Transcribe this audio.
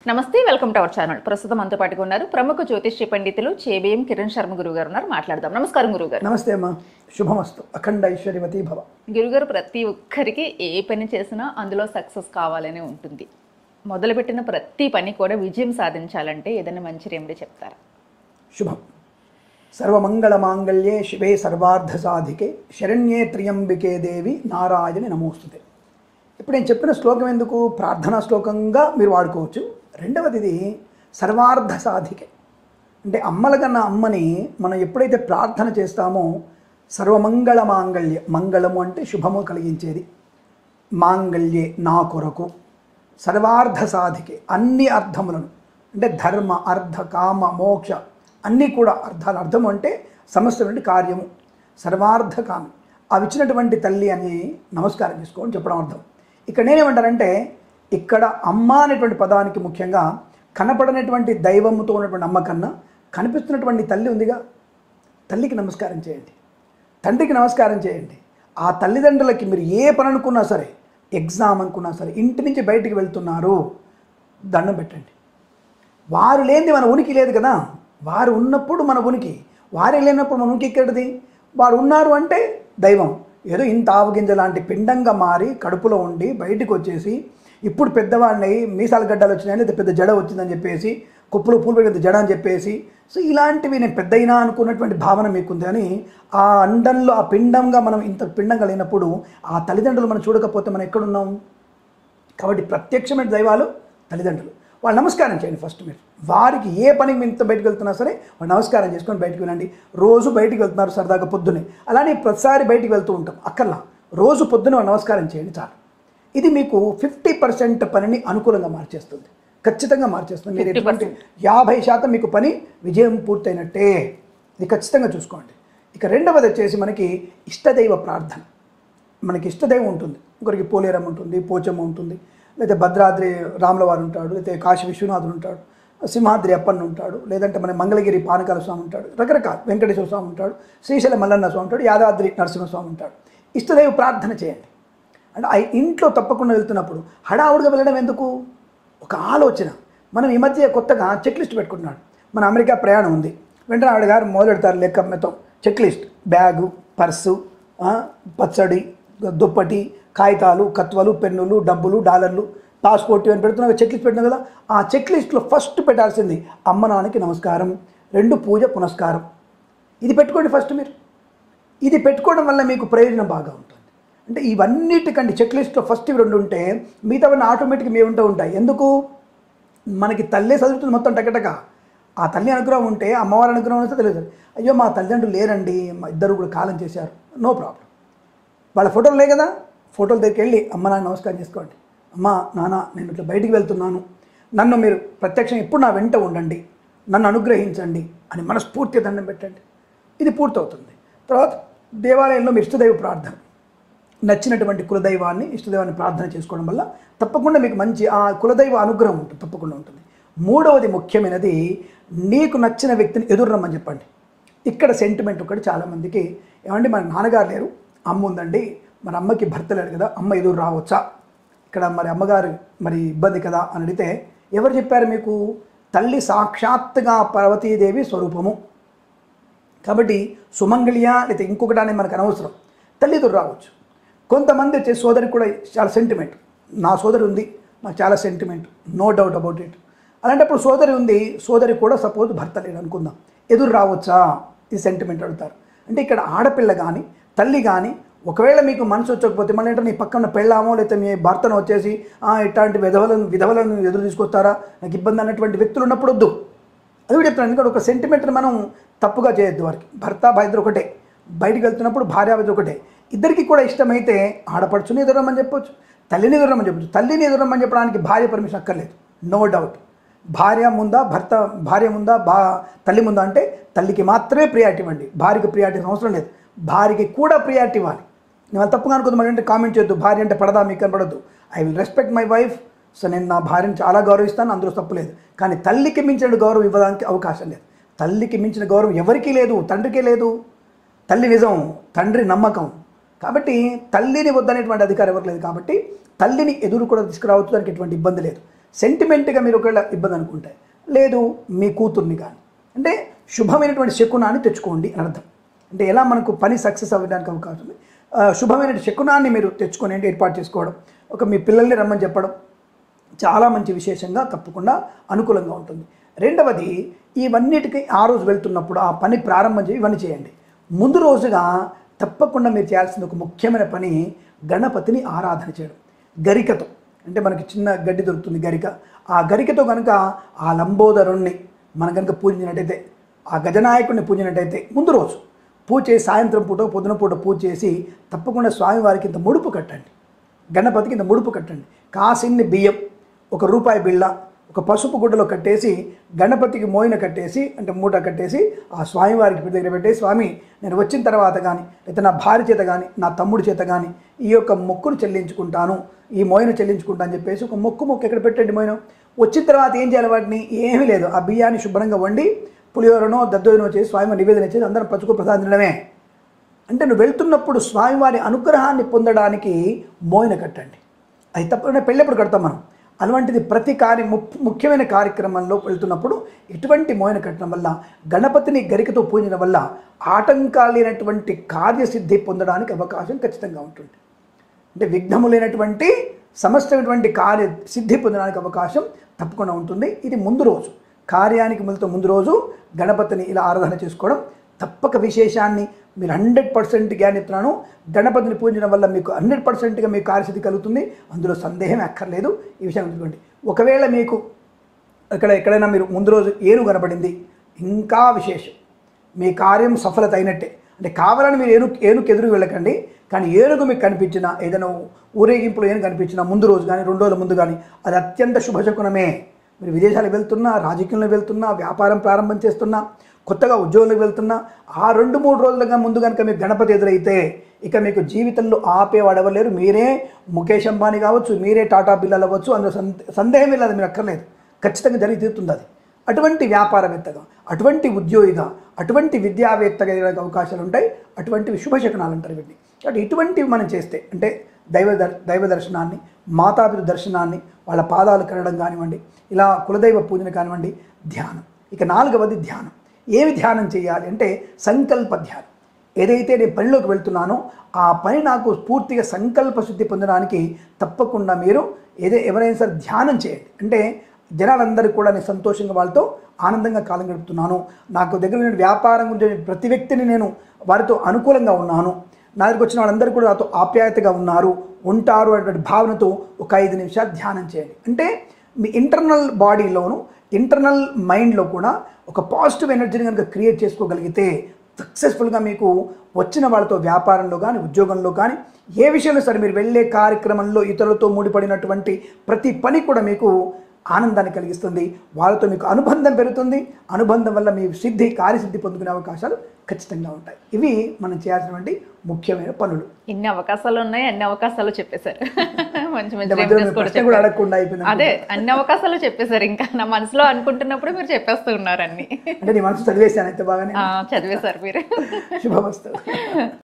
నమస్తే, welcome to our channel. ప్రస్తుతం మనతో పాటుగా ఉన్నారు ప్రముఖ జ్యోతిష్య పండితులు చేబిఎం కిరణ్ శర్మ గురువు గారు ఉన్నారు. మాట్లాడదాం. నమస్కారం గురుగారు. నమస్తే అమ్మా, శుభమస్తు. అఖండ ఐశ్వర్యవతి భవ. గురుగారు, ప్రతి ఒక్కరికి ఏ పని చేసినా అందులో సక్సెస్ కావాలని ఉంటుంది. మొదలుపెట్టిన ప్రతి పని కూడా విజయం సాధించాలంటే ఏదైనా మంచి రెమెడీ చెప్తారా? శుభం. సర్వమంగళ మాంగళ్యే శివే సర్వార్థ సాధికే శరణ్యే త్ర్యంబికే దేవి నారాయణి నమోస్తుతే. ఇప్పుడు నేను చెప్పిన శ్లోకం ఎందుకు ప్రార్థనా శ్లోకంగా మీరు వాడుకోవచ్చు. రెండవది సర్వార్థ సాధికే, అంటే అమ్మల కన్నా అమ్మని మనం ఎప్పుడైతే ప్రార్థన చేస్తామో సర్వమంగళ మాంగళ్య, మంగళము అంటే శుభము కలిగించేది, మాంగళ్యే నా కొరకు, సర్వార్థ సాధికే అన్ని అర్థములను, అంటే ధర్మ అర్థ కామ మోక్ష అన్నీ కూడా అర్థాలు. అర్థము అంటే సమస్తమైన కార్యము, సర్వార్థ కామి అవి ఇచ్చినటువంటి తల్లి అని నమస్కారం చేసుకోని చెప్పడం అర్థం. ఇక్కడ నేనేమంటానంటే, ఇక్కడ అమ్మ అనేటువంటి పదానికి ముఖ్యంగా కనపడనటువంటి దైవముతో ఉన్నటువంటి అమ్మ కన్నా కనిపిస్తున్నటువంటి తల్లి ఉందిగా, తల్లికి నమస్కారం చేయండి, తండ్రికి నమస్కారం చేయండి. ఆ తల్లిదండ్రులకి మీరు ఏ పని అనుకున్నా సరే, ఎగ్జామ్ అనుకున్నా సరే, ఇంటి నుంచి బయటికి వెళ్తున్నారు, దండం పెట్టండి. వారు లేనిది మన ఉనికి లేదు కదా, వారు ఉన్నప్పుడు మన ఉనికి, వారే లేనప్పుడు మన ఉనికి ఎక్కడిది? వారు ఉన్నారు అంటే దైవం ఏదో ఇంత ఆవగింజ లాంటి పిండంగా మారి కడుపులో ఉండి బయటికి వచ్చేసి ఇప్పుడు పెద్దవాడిని మీసాల గడ్డలు వచ్చినాయని లేదా పెద్ద జడ వచ్చిందని చెప్పేసి, కుప్పలు పూలు పెరిగిన జడ అని చెప్పేసి, సో ఇలాంటివి నేను పెద్దయినా అనుకున్నటువంటి భావన మీకుంది. అని ఆ అండంలో ఆ పిండంగా మనం ఇంత పిండంగా లేనప్పుడు ఆ తల్లిదండ్రులు మనం చూడకపోతే మనం ఎక్కడున్నాం? కాబట్టి ప్రత్యక్షమైన దైవాలు తల్లిదండ్రులు. వాళ్ళు నమస్కారం చేయండి ఫస్ట్. మీరు వారికి ఏ పనికి ఇంత బయటకు వెళ్తున్నా సరే వాళ్ళు నమస్కారం చేసుకొని బయటకు వెళ్ళండి. రోజు బయటికి వెళ్తున్నారు సరదాగా పొద్దునే, అలానే ప్రతిసారి బయటికి వెళ్తూ ఉంటాం, అక్కర్లా రోజు పొద్దున వాళ్ళు నమస్కారం చేయండి చాలు. ఇది మీకు 50% పనిని అనుకూలంగా మార్చేస్తుంది, ఖచ్చితంగా మార్చేస్తుంది. మీరు 50% మీకు పని విజయం పూర్తయినట్టే, ఇది ఖచ్చితంగా చూసుకోండి. ఇక రెండవది వచ్చేసి మనకి ఇష్టదైవ ప్రార్థన. మనకి ఇష్టదైవం ఉంటుంది, ఇంకొకరికి పోలేరం ఉంటుంది, పోచమ్మ ఉంటుంది, లేకపోతే భద్రాద్రి రాములవారు ఉంటాడు, లేకపోతే కాశీ విశ్వనాథుడు ఉంటాడు, సింహాద్రి అప్పన్న ఉంటాడు, లేదంటే మన మంగళగిరి పానకాల స్వామి ఉంటాడు, రకరకాల వెంకటేశ్వర స్వామి ఉంటాడు, శ్రీశైల మల్లన్న స్వామి ఉంటాడు, యాదాద్రి నరసింహస్వామి ఉంటాడు. ఇష్టదైవ ప్రార్థన చేయండి. అంటే ఆ ఇంట్లో తప్పకుండా వెళ్తున్నప్పుడు హడావుడిగా వెళ్ళడం ఎందుకు? ఒక ఆలోచన. మనం ఈ మధ్య కొత్తగా చెక్ లిస్ట్ పెట్టుకుంటున్నాడు. మన అమెరికా ప్రయాణం ఉంది, వెంటనే ఆవిడ గారు మొదలెడతారు లెక్క మొత్తం చెక్ లిస్ట్, బ్యాగు, పర్సు, పచ్చడి, దుప్పటి, కాగితాలు, కత్వలు, పెన్నులు, డబ్బులు, డాలర్లు, పాస్పోర్ట్ ఇవన్నీ పెడుతున్నా చెక్ లిస్ట్ పెట్టినా కదా. ఆ చెక్ లిస్ట్లో ఫస్ట్ పెట్టాల్సింది అమ్మ నాన్నకి నమస్కారం, 2 పూజ పునస్కారం. ఇది పెట్టుకోండి ఫస్ట్ మీరు. ఇది పెట్టుకోవడం వల్ల మీకు ప్రయోజనం బాగా ఉంటుంది. అంటే ఇవన్నిటికంటే చెక్ లిస్ట్లో ఫస్ట్ ఇవి 2 ఉంటే మిగతావన్నీ ఆటోమేటిక్గా మీ ఉంటాయి. ఎందుకు? మనకి తల్లే చదువుతుంది మొత్తం టకటక. ఆ తల్లి అనుగ్రహం ఉంటే, అమ్మవారి అనుగ్రహం వస్తే తెలియదు. అయ్యో మా తల్లిదండ్రులు లేరండి, మా ఇద్దరు కూడా కాలం చేశారు, నో ప్రాబ్లం. వాళ్ళ ఫోటోలు లే కదా, ఫోటోల దగ్గరికి వెళ్ళి అమ్మ నాన్న నమస్కారం చేసుకోండి. అమ్మ నాన్న, నేను ఇట్లా బయటికి వెళ్తున్నాను, నన్ను మీరు ప్రత్యక్షం ఎప్పుడు నా వెంట ఉండండి, నన్ను అనుగ్రహించండి అని మనస్ఫూర్తిగా దండం పెట్టండి. ఇది పూర్తవుతుంది. తర్వాత దేవాలయంలో మీ ఇష్టదైవ ప్రార్థన, నచ్చినటువంటి కులదైవాన్ని ఇష్టదైవాన్ని ప్రార్థన చేసుకోవడం వల్ల తప్పకుండా మీకు మంచి ఆ కులదైవ అనుగ్రహం ఉంటుంది, తప్పకుండా ఉంటుంది. మూడవది ముఖ్యమైనది, నీకు నచ్చిన వ్యక్తిని ఎదురురమ్మని చెప్పండి. ఇక్కడ సెంటిమెంట్ ఒకటి చాలామందికి, ఏమంటే మన నాన్నగారు లేరు, అమ్మ ఉందండి, మరి అమ్మకి భర్త లేడు కదా, అమ్మ ఎదురు రావచ్చా, ఇక్కడ మరి అమ్మగారు మరి ఇబ్బంది కదా అని అడిగితే, ఎవరు చెప్పారు మీకు? తల్లి సాక్షాత్తుగా పార్వతీదేవి స్వరూపము. కాబట్టి సుమంగళియా లేకపోతే ఇంకొకటి అనేది మనకు అనవసరం, తల్లి ఎదురు రావచ్చు. కొంతమంది వచ్చే సోదరికి కూడా చాలా సెంటిమెంట్, నా సోదరి ఉంది, నాకు చాలా sentiment, no doubt about it. అలాంటప్పుడు సోదరి ఉంది, సోదరి కూడా సపోజ్ భర్త లేడు అనుకుందాం, ఎదురు రావచ్చా, ఇది సెంటిమెంట్ అడుగుతారు. అంటే ఇక్కడ ఆడపిల్ల కానీ తల్లి కానీ ఒకవేళ మీకు మనసు వచ్చకపోతే మళ్ళీ ఏంటంటే నీ పక్కన పెళ్ళామో లేకపోతే మీ భర్తను వచ్చేసి ఇట్లాంటి విధవలను ఎదురు తీసుకొస్తారా, నాకు ఇబ్బంది అన్నటువంటి వ్యక్తులు ఉన్నప్పుడు వద్దు. అది కూడా చెప్తున్నాను. ఎందుకంటే ఒక సెంటిమెంట్ని మనం తప్పుగా చేయొద్దు. వారికి భర్త భార్య ఒకటే, బయటికి వెళ్తున్నప్పుడు భార్యాభర్త ఒకటే. ఇద్దరికి కూడా ఇష్టమైతే ఆడపడుచుని ఎదురమ్మని చెప్పొచ్చు, తల్లిని ఎదురమ్మని చెప్పొచ్చు. తల్లిని ఎదురమ్మని చెప్పడానికి భార్య పర్మిషన్ అక్కర్లేదు, నో డౌట్. భార్య ముందా భర్త, భార్య ముందా తల్లి ముందా అంటే తల్లికి మాత్రమే ప్రియారిటీ ఇవ్వండి, భార్యకి ప్రియారిటీ అవసరం లేదు. భార్యకి కూడా ప్రియారిటీ ఇవ్వాలి. నేను తప్పుగా అనుకుంది మరి అంటే కామెంట్ చేయొద్దు, భార్య అంటే పడదా మీకు కనపడద్దు. I will respect my wife. So నేను నా భార్యను చాలా గౌరవిస్తాను, అందులో తప్పు లేదు. కానీ తల్లికి మించిన గౌరవం ఇవ్వడానికి అవకాశం లేదు. తల్లికి మించిన గౌరవం ఎవరికీ లేదు, తండ్రికే లేదు. తల్లి నిజం, తండ్రి నమ్మకం. కాబట్టి తల్లిని వద్దనేటువంటి అధికారం ఎవరికి లేదు. కాబట్టి తల్లిని ఎదురు కూడా తీసుకురావచ్చు, దానికి ఎటువంటి ఇబ్బంది లేదు. సెంటిమెంట్గా మీరు ఒకవేళ ఇబ్బంది అనుకుంటే, లేదు మీ కూతుర్ని కానీ, అంటే శుభమైనటువంటి శకునాన్ని తెచ్చుకోండి అని అర్థం. అంటే ఎలా మనకు పని సక్సెస్ అవ్వడానికి అవకాశం ఉంది, శుభమైన శకునాన్ని మీరు తెచ్చుకొని అంటే ఏర్పాటు చేసుకోవడం, ఒక మీ పిల్లల్ని రమ్మని చెప్పడం చాలా మంచి విశేషంగా తప్పకుండా అనుకూలంగా ఉంటుంది. రెండవది, ఇవన్నిటికీ ఆ రోజు వెళ్తున్నప్పుడు ఆ పని ప్రారంభం చేసి ఇవన్నీ చేయండి. ముందు రోజుగా తప్పకుండా మీరు చేయాల్సిన ఒక ముఖ్యమైన పని గణపతిని ఆరాధన చేయడం. గరికతో, అంటే మనకి చిన్న గడ్డి దొరుకుతుంది గరిక, ఆ గరికతో కనుక ఆ లంబోదరుణ్ణి మనం కనుక పూజించినట్టయితే, ఆ గజనాయకుడిని పూజించినట్టయితే ముందు రోజు పూజ చేసి సాయంత్రం పూట పొద్దున పూట పూజ చేసి తప్పకుండా స్వామివారికి ఇంత ముడుపు కట్టండి, గణపతికి ఇంత ముడుపు కట్టండి. కాసిన్ని బియ్యం, ₹1 బిళ్ళ, ఒక పసుపు గుడ్డలో కట్టేసి గణపతికి మోయిన కట్టేసి, అంటే మూట కట్టేసి ఆ స్వామివారికి దగ్గర పెట్టేసి, స్వామి నేను వచ్చిన తర్వాత కానీ, లేకపోతే నా భార్య చేత కానీ, నా తమ్ముడి చేత కానీ ఈ యొక్క మొక్కును చెల్లించుకుంటాను, ఈ మోయిన చెల్లించుకుంటా అని చెప్పేసి ఒక మొక్కు ఎక్కడ పెట్టండి. మోయిన వచ్చిన తర్వాత ఏం చేయాలి, వాటిని ఏమీ లేదు, ఆ బియ్యాన్ని శుభ్రంగా వండి పులిహోరనో దద్దోజనో చేసి స్వామి నివేదన చేసి అందరం పచ్చుకో ప్రసాదించడమే. అంటే నువ్వు వెళ్తున్నప్పుడు స్వామివారి అనుగ్రహాన్ని పొందడానికి మోయిన కట్టండి. అది తప్పకుండా పెళ్ళెప్పుడు కడతాం మనం. అలాంటిది ప్రతి ముఖ్యమైన కార్యక్రమంలో వెళ్తున్నప్పుడు ఇటువంటి మోయిన కట్టడం వల్ల, గణపతిని గరికతో పూజించడం వల్ల ఆటంకాలు లేనటువంటి కార్యసిద్ధి పొందడానికి అవకాశం ఖచ్చితంగా ఉంటుంది. అంటే విఘ్నము లేనటువంటి సమస్తమైనటువంటి కార్యసిద్ధి పొందడానికి అవకాశం తప్పకుండా ఉంటుంది. ఇది ముందు రోజు, కార్యానికి ముందు రోజు గణపతిని ఇలా ఆరాధన చేసుకోవడం తప్పక విశేషాన్ని మీరు 100% జ్ఞానిస్తున్నాను. గణపతిని పూజించడం వల్ల మీకు 100%గా మీకు కార్యసిద్ధి కలుగుతుంది, అందులో సందేహం అక్కర్లేదు. ఈ విషయం గుర్తుకోండి. ఒకవేళ మీకు ఎక్కడైనా మీరు ముందు రోజు ఏనుగు కనబడింది, ఇంకా విశేషం, మీ కార్యం సఫలత అయినట్టే. అంటే కావాలని మీరు ఏనుగు ఎదురు వెళ్ళకండి, కానీ ఏనుగు మీకు కనిపించినా, ఏదైనా ఊరేగింపులో ఏనుగు కనిపించినా ముందు రోజు కానీ 2 రోజుల ముందు కానీ అది అత్యంత శుభశకునమే. మీరు విదేశాలకు వెళ్తున్నా, రాజకీయంలో వెళ్తున్నా, వ్యాపారం ప్రారంభం చేస్తున్నా, కొత్తగా ఉద్యోగంలోకి వెళ్తున్నా, ఆ 2-3 రోజులుగా ముందు కనుక మీకు గణపతి ఎదురైతే ఇక మీకు జీవితంలో ఆపేవాడు ఎవరు లేరు. మీరే ముఖేష్ అంబానీ కావచ్చు, మీరే టాటా బిర్లాలు అవ్వచ్చు, అందులో సందేహం లేదు, మీరు అక్కర్లేదు, ఖచ్చితంగా జరిగి తీరుతుంది. అది అటువంటి వ్యాపారవేత్తగా, అటువంటి ఉద్యోగిగా, అటువంటి విద్యావేత్తగా అవకాశాలు ఉంటాయి. అటువంటివి శుభశకనాలు అంటారు వీటిని. కాబట్టి ఇటువంటివి మనం చేస్తే, అంటే దైవ దర్శనాన్ని, మాతాపిత దర్శనాన్ని, వాళ్ళ పాదాలు కనడం కానివ్వండి, ఇలా కులదైవ పూజన కానివ్వండి, ధ్యానం. ఇక 4వది ధ్యానం. ఏమి ధ్యానం చేయాలి అంటే సంకల్ప ధ్యానం. ఏదైతే నేను పనిలోకి వెళ్తున్నానో ఆ పని నాకు పూర్తిగా సంకల్ప శుద్ధి పొందడానికి తప్పకుండా మీరు ఎవరైనా సరే ధ్యానం చేయండి. అంటే జనాలందరూ కూడా నేను సంతోషంగా వాళ్ళతో ఆనందంగా కాలం గడుపుతున్నాను, నాకు దగ్గర నేను వ్యాపారం గురించి ప్రతి వ్యక్తిని నేను వారితో అనుకూలంగా ఉన్నాను, నా దగ్గరికి వచ్చిన వాళ్ళందరూ కూడా నాతో ఆప్యాయతగా ఉంటారు అనేటువంటి భావనతో ఒక 5 నిమిషాలు ధ్యానం చేయండి. అంటే మీ ఇంటర్నల్ బాడీలోను, ఇంటర్నల్ మైండ్లో కూడా ఒక పాజిటివ్ ఎనర్జీని కనుక క్రియేట్ చేసుకోగలిగితే సక్సెస్ఫుల్గా మీకు వచ్చిన వాళ్ళతో వ్యాపారంలో కానీ, ఉద్యోగంలో కానీ, ఏ విషయంలో సరే మీరు వెళ్ళే కార్యక్రమంలో ఇతరులతో ముడిపడినటువంటి ప్రతి పని కూడా మీకు ఆనందాన్ని కలిగిస్తుంది. వాళ్ళతో మీకు అనుబంధం పెరుగుతుంది. అనుబంధం వల్ల మీ కార్యసిద్ధి పొందుకునే అవకాశాలు ఖచ్చితంగా ఉంటాయి. ఇవి మనం చేయాల్సినటువంటి ముఖ్యమైన పనులు. ఇన్ని అవకాశాలు ఉన్నాయి, అన్ని అవకాశాలు చెప్పేశారు. మంచి మంచి కూడా అడగకుండా అయిపోయింది. అదే, అన్ని అవకాశాలు చెప్పేశారు. ఇంకా నా మనసులో అనుకుంటున్నప్పుడు మీరు చెప్పేస్తూ ఉన్నారు అన్ని. అంటే నీ మనసు చదివేశాను అయితే బాగానే చదివేశారు మీరు. శుభమస్తు.